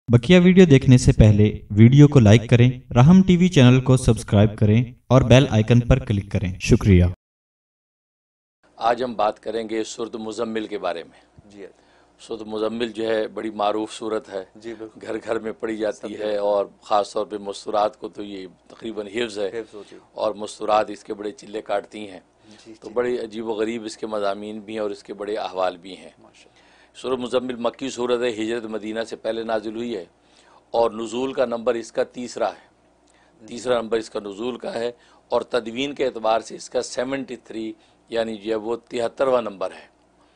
बकिया video देखने से पहले वीडियो को लाइक करें, राहम टीवी चैनल को सब्सक्राइब करें और बेल आइकन पर क्लिक करें। शुक्रिया। आज हम बात करेंगे सूरत मुज़म्मिल के बारे में। जी सूरत मुज़म्मिल जो है बड़ी मारूफ सूरत है, जी घर घर में पढ़ी जाती है और ख़ास तौर पे मुस्तरात को तो ये तकरीबन हिफ्ज़ है और मुस्तरात इसके बड़े चिल्ले काटती हैं। तो बड़े अजीब व गरीब इसके मज़ामीन भी हैं और इसके बड़े अहवाल भी हैं। सूरत मुज़म्मिल मक्की सूरत है, हिजरत मदीना से पहले नाजिल हुई है और नुज़ूल का नंबर इसका तीसरा नंबर इसका नुज़ूल का है और तदवीन के एतबार से इसका 73 यानी जो है वो 73वां नंबर है।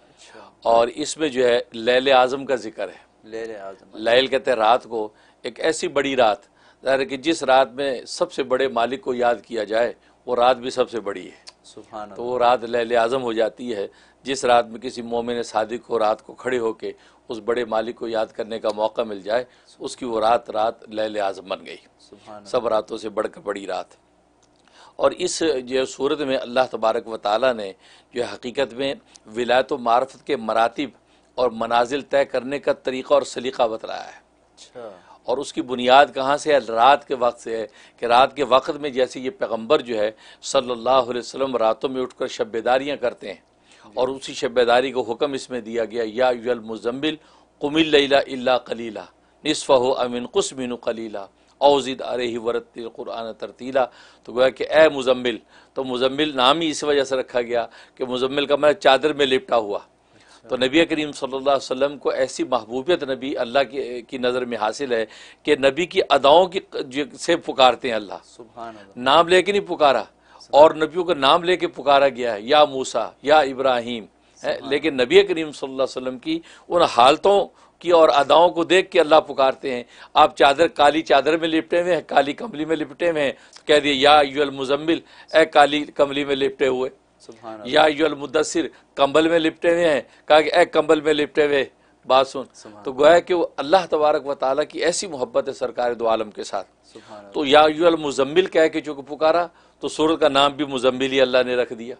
और इसमें जो है लैल आज़म का जिक्र है। लैल कहते हैं रात को, एक ऐसी बड़ी रात कि जिस रात में सबसे बड़े मालिक को याद किया जाए वो रात भी सबसे बड़ी है। तो वो रात लैल आज़म हो जाती है जिस रात में किसी मोमिन सादिक को रात को खड़े होके उस बड़े मालिक को याद करने का मौका मिल जाए, उसकी वो रात लैल आज़म बन गई, सब रातों से बढ़कर बड़ी रात। और इस जो सूरत में अल्लाह तबारक व ताला ने जो हकीकत में विलायत व मारफत के मरातिब और मनाजिल तय करने का तरीक़ा और सलीक़ा बतलाया है। और उसकी बुनियाद कहाँ से है? रात के वक्त से है कि रात के वक्त में जैसे ये पैगम्बर जो है सल्लल्लाहु अलैहि वसल्लम रातों में उठकर शब बेदारियाँ करते हैं और उसी शब बेदारी को हुक्म इसमें दिया गया, या अय्युहल मुज़म्मिल कुमिल लैला इल्ला कलीला निस्फ़हु अव इनक़ुस मिन्हु कलीला औ ज़िद अलैहि वरत्तिल क़ुरआन तरतीला। तो गोया कि ए मुज़म्मिल, तो मुज़म्मिल नाम ही इस वजह से रखा गया कि मुज़म्मिल का मतलब चादर में लिपटा हुआ। तो नबी करीम सल्लल्लाहु अलैहि वसल्लम को ऐसी महबूबियत नबी अल्लाह की नज़र में हासिल है कि नबी की अदाओं की से पुकारते हैं अल्लाह, नाम लेके नहीं पुकारा और नबियों का नाम लेके पुकारा गया है, या मूसा या इब्राहीम है, लेकिन नबी करीम सल्लल्लाहु अलैहि वसल्लम की उन हालतों की और अदाओं को देख के अल्लाह पुकारते हैं। आप काली चादर में लिपटे हुए हैं, काली कमली में लिपटे हुए हैं, तो कह दिए या अय्युहल मुज़म्मिल, ए काली कमली में लिपटे हुए, या अय्युहल मुद्दस्सिर, कंबल में लिपटे हुए हैं, कहा कि ए कंबल में लिपटे हुए बात सुन। तो गोया कि वो अल्लाह तबारक व ताला की ऐसी मोहब्बत है सरकार दो आलम के साथ। तो या अय्युहल मुज़म्मिल कह के चूँकि पुकारा तो सूरत का नाम भी मुज़म्मिल ही अल्लाह ने रख दिया।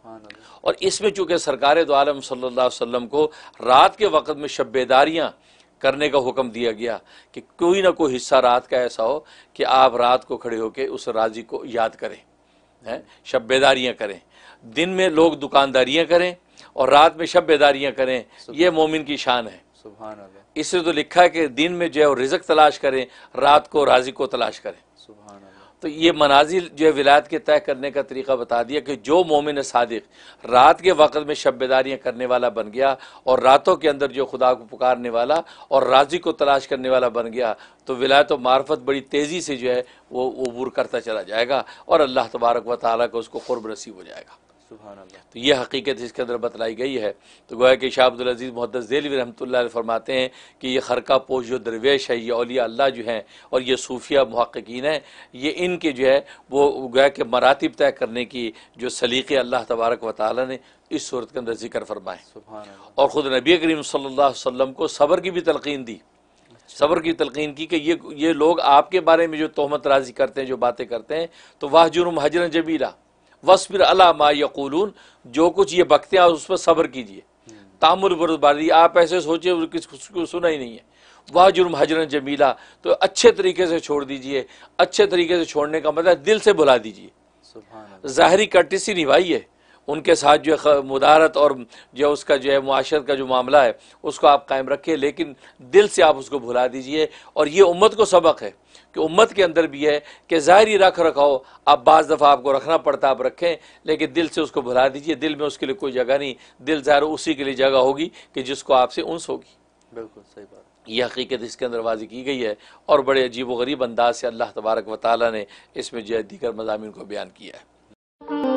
और इसमें चूँकि सरकार दो आलम सल्लल्लाहु अलैहि वसल्लम को रात के वक़्त में शब बेदारियाँ करने का हुक्म दिया गया कि कोई ना कोई हिस्सा रात का ऐसा हो कि आप रात को खड़े होकर उस राजी को याद करें, हैं, शब बेदारियाँ करें। दिन में लोग दुकानदारियाँ करें और रात में शब बेदारियाँ करें, ये मोमिन की शान है। इसलिए तो लिखा है कि दिन में जो है रिज़्क़ तलाश करें, रात को राज़ी को तलाश करें। तो ये मनाजिल जो है विलायत के तय करने का तरीक़ा बता दिया कि जो मोमिन सादिक रात के वक़्त में शब बेदारियाँ करने वाला बन गया और रातों के अंदर जो खुदा को पुकारने वाला और राज़ी को तलाश करने वाला बन गया, तो विलायत व मार्फत बड़ी तेज़ी से जो है वो अबूर करता चला जाएगा और अल्लाह तबारक व तआला को उसको क़ुर्ब नसीब हो जाएगा। तो ये हकीकत इसके अंदर बतलाई गई है। तो गोया कि शाह अब्दुल अज़ीज़ मुहद्दिस देलवी रहमतुल्लाह अलैह फरमाते हैं कि ये खरका पोश जो दरवेश है, ये औलिया अल्लाह जो हैं और ये सूफिया मुहक्किकीन हैं, ये इनके जो है वो गोया के मरातिब तय करने की जो सलीक़े अल्लाह तबारक व तआला ने इस सूरत के अंदर ज़िक्र फरमाए। और ख़ुद नबी करीम सल्लल्लाहु अलैहि वसल्लम को सब्र की भी तलक़ीन दी, सब्र की तलक़ीन की कि ये लोग आपके बारे में जो तोहमत राज़ी करते हैं, जो बातें करते हैं, तो वाहजुरहुम हजरन जमीला वस्बिर अला मा यक़ूलून, जो कुछ ये बकते हैं उस पर सब्र कीजिए। तामुल बरबादी, आप ऐसे सोचिए किसको सुना ही नहीं है। वाहजुरहुम हजरन जमीला, तो अच्छे तरीके से छोड़ दीजिए। अच्छे तरीके से छोड़ने का मतलब दिल से भुला दीजिए। ज़ाहिरी कर्टिसी निभाइए उनके साथ, जो है मुदारत और जो उसका जो है मुआशरत का जो मामला है उसको आप कायम रखिए, लेकिन दिल से आप उसको भुला दीजिए। और ये उम्मत को सबक है कि उम्मत के अंदर भी है कि ज़ाहिरी रख रखाओ आप बाज़ दफ़ा आपको रखना पड़ता, आप रखें, लेकिन दिल से उसको भुला दीजिए। दिल में उसके लिए कोई जगह नहीं, दिल ज़ाहिर उसी के लिए जगह होगी कि जिसको आपसे उन्स होगी। बिल्कुल सही बात, ये हकीकत इसके अंदर वाज़ी की गई है और बड़े अजीब व गरीब अंदाज से अल्लाह तबारक व तआला ने इसमें जो है दीगर मज़ामीन को बयान किया है।